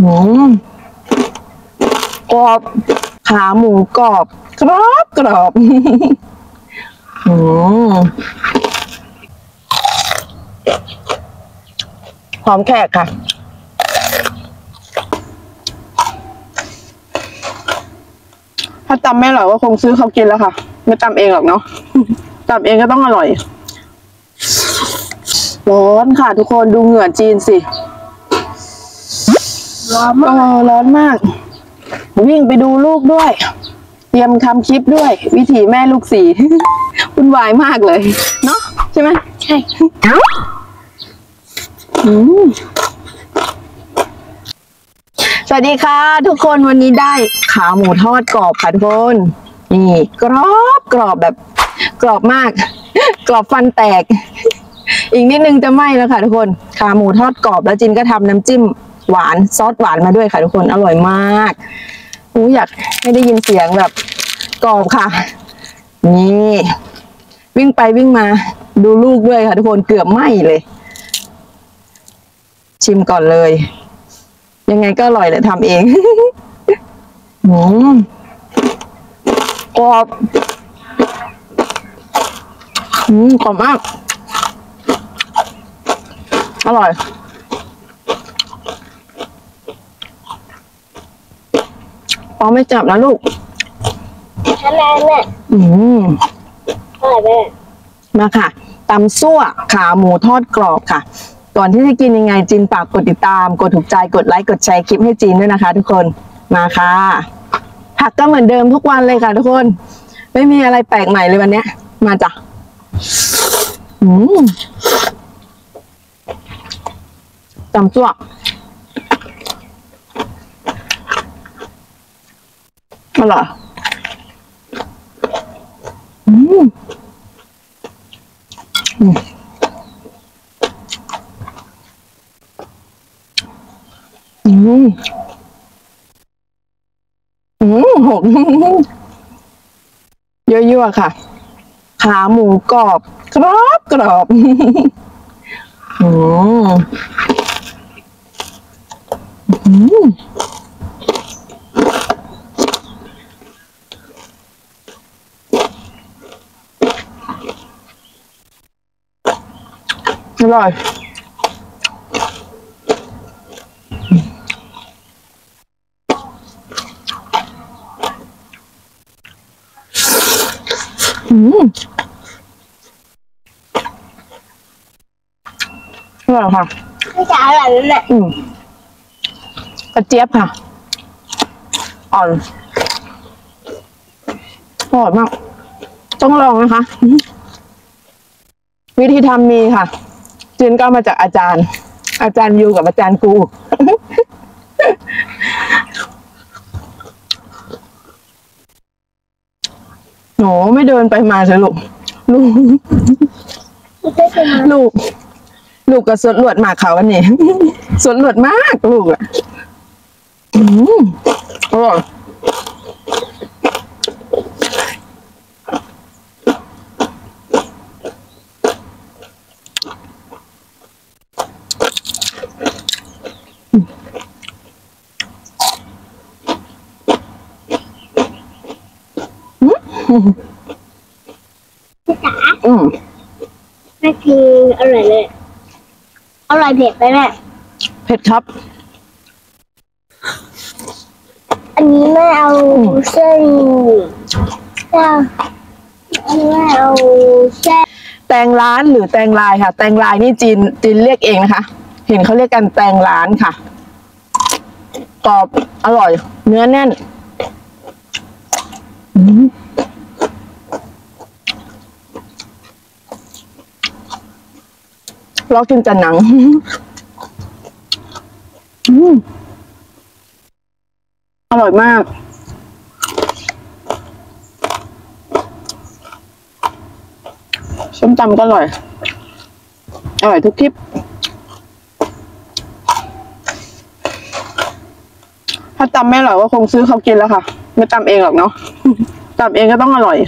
มกรอบขาหมูกรอบกรอบหอมแขกค่ะถ้าตำไม่อร่อยก็คงซื้อเขากินแล้วค่ะไม่ตำเองหรอกเนาะตำเองก็ต้องอร่อยร้อนค่ะทุกคนดูเหงื่อจีนสิร้อนมากวิ่งไปดูลูกด้วยเตรียมทำคลิปด้วยวิถีแม่ลูกสี่วุ่นวายมากเลยเนาะใช่ไหมใช่สวัสดีค่ะทุกคนวันนี้ได้ขาหมูทอดกรอบค่ะทุกคนนี่กรอบแบบกรอบมากกรอบฟันแตกอีกนิดนึงจะไหม้แล้วค่ะทุกคนขาหมูทอดกรอบแล้วจินก็ทำน้ำจิ้มหวานซอสหวานมาด้วยค่ะทุกคนอร่อยมากอยากให้ได้ยินเสียงแบบกรอบค่ะนี่วิ่งไปวิ่งมาดูลูกด้วยค่ะทุกคนเกือบไหม้เลยชิมก่อนเลยยังไงก็อร่อยเลยทำเองกรอบกรอบมากอร่อยพอไม่จับนะลูกทำไมแม่อร่อยแม่มาค่ะตำซั่วขาหมูทอดกรอบค่ะก่อนที่จะกินยังไงจินฝากกดติดตามกดถูกใจกดไลค์กดแชร์คลิปให้จินด้วยนะคะทุกคนมาค่ะผักก็เหมือนเดิมทุกวันเลยค่ะทุกคนไม่มีอะไรแปลกใหม่เลยวันนี้มาจ้ะตำซั่วอร่อยหกยั่วๆค่ะขาหมูกรอบกรอบอร่อยอร่อยค่ะไม่จะอร่อยเลยแหละกระเจี๊ยบค่ะอ่อนอร่อยมากต้องลองนะคะวิธีทำมีค่ะจินก็มาจากอาจารย์ยูกับอาจารย์กูโหไม่เดินไปมาเลยลูกกับสดหลวดมากเขาวันนี้สดหลวดมากลูกอ่ะอร่อยแม่คืออร่อยเลยอร่อยเผ็ดไปแม่เผ็ดครับอันนี้แม่เอาเส้นอันนี้แม่เอาเส้นแตงร้านหรือแตงลายค่ะแตงลายนี่จีนเรียกเองนะคะเห็นเขาเรียกกันแตงร้านค่ะกรอบอร่อยเนื้อแน่นเรากินแต่หนังอร่อยมากส้มตำก็อร่อยทุกคลิปถ้าตำไม่อร่อยก็คงซื้อเขากินแล้วค่ะไม่ตำเองหรอกเนาะตำเองก็ต้องอร่อย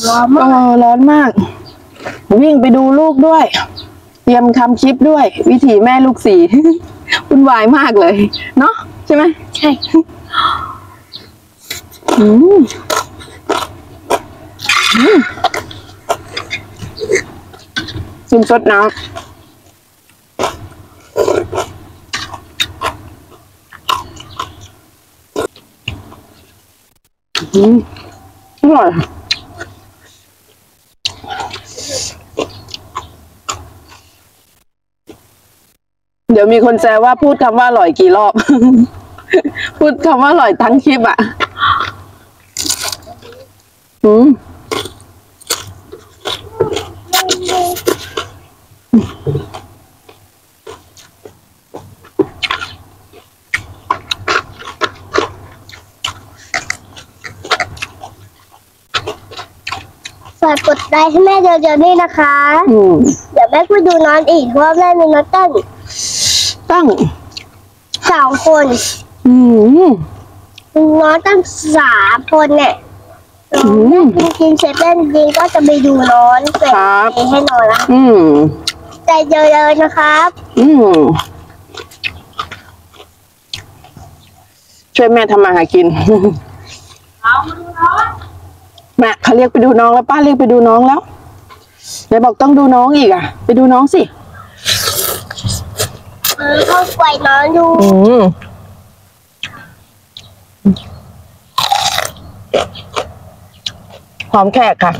ร้อนโอ้มากร้อนมาก วิ่งไปดูลูกด้วย เตรียมทำคลิปด้วย วิถีแม่ลูกสี่ วุ่นวายมากเลย เนาะใช่ไหมใช่อืมอืมชิมซดน้ำอร่อย เดี๋ยวมีคนแซวว่าพูดคำว่าอร่อยกี่รอบ พูดคำว่าอร่อยทั้งคลิปอ่ะ อืมฝากกดไลค์ให้แม่เดี๋ยวๆนี่นะคะอืมเดี๋ยวแม่ไปดูน้องอีกเพราะว่าแม่มีน้องตั้งตั้ง 2 คนอืมน้องตั้ง3 คนเนี่ยแม่กินเสร็จเล่นจริงก็จะไปดูน้องเสร็จครับให้นอนนะอืมใจเยอะๆนะครับอืม ช่วยแม่ทำมาหากิน แม่เขาเรียกไปดูน้องแล้วป้าเรียกไปดูน้องแล้วไหนบอกต้องดูน้องอีกอ่ะ ไปดูน้องสิเข้าปล่อยน้องดูอืม หอมแขกค่ะ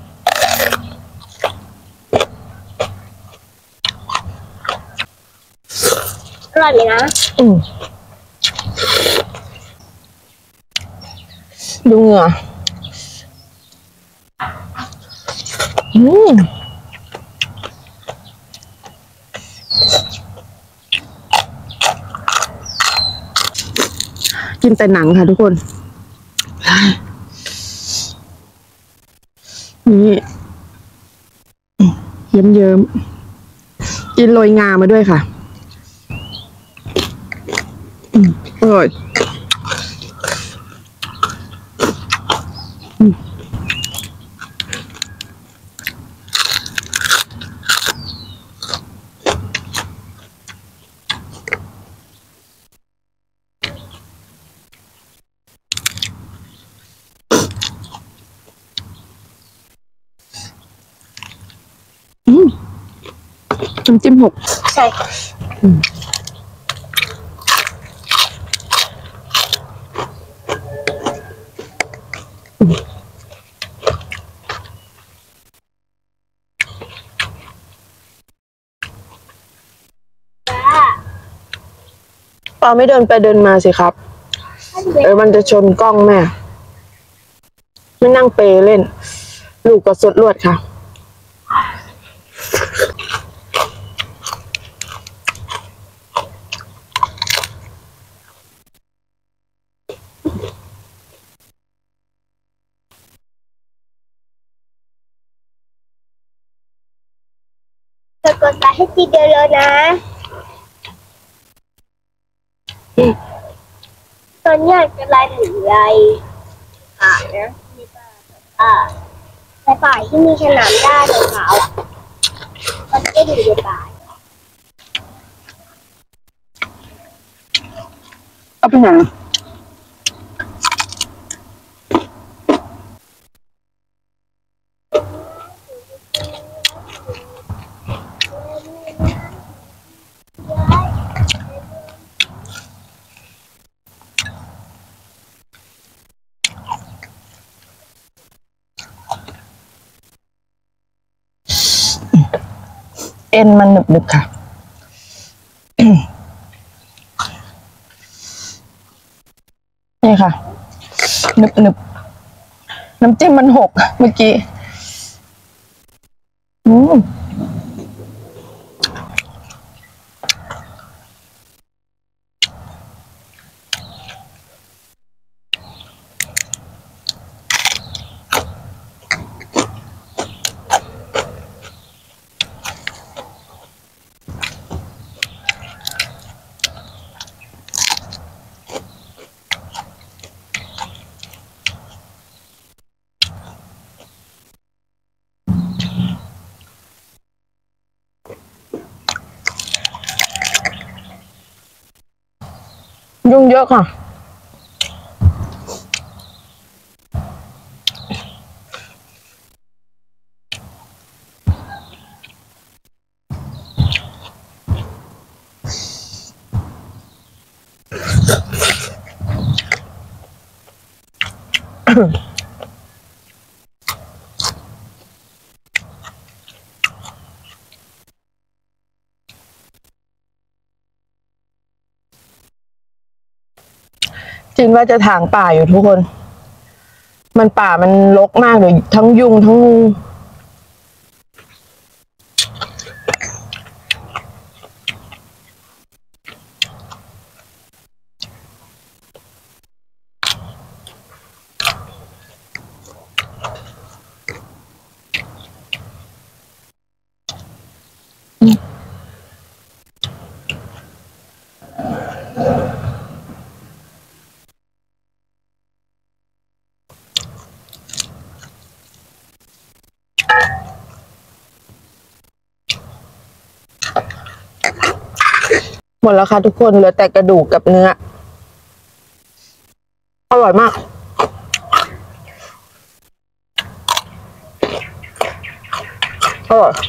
อร่อยไหมนะอืม ดูเหงื่ออืม กินแต่หนังค่ะทุกคน นี่เยิ้มๆกินโรยงามาด้วยค่ะอร่อยน้ำจิ้มหกใช่จ้าปาไม่เดินไปเดินมาสิครับ มันจะชนกล้องแม่ ไม่นั่งเปเล่น ลูกก็สดลวดค่ะจะกดไลค์ให้ทีเดียวเลยนะ ตอนนี้จะไลค์ถึงไรนะในป่าที่มีสนามหญ้าขาวๆมันจะอยู่ในป่าเอาไปไหนเอ็นมันหนึบๆค่ะ นี่ค่ะหนึบๆน้ำจิ้มมันหกเมื่อกี้ยุ่งเยอะค่ะ จริงว่าจะถางป่าอยู่ทุกคน มันป่ามันรกมากเลยทั้งยุงทั้งงูหมดแล้วค่ะทุกคนเหลือแต่กระดูกกับเนื้ออร่อยมากอร่อย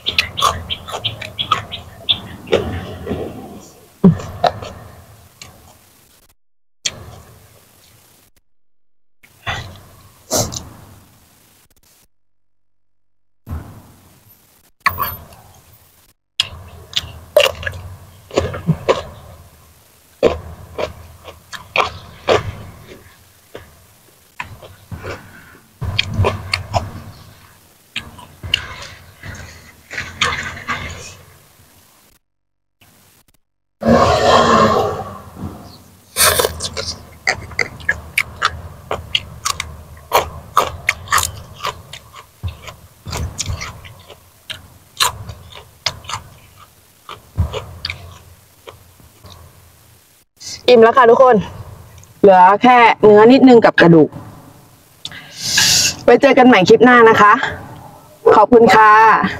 อิ่มแล้วค่ะทุกคนเหลือแค่เนื้อนิดนึงกับกระดูกไว้เจอกันใหม่คลิปหน้านะคะขอบคุณค่ะ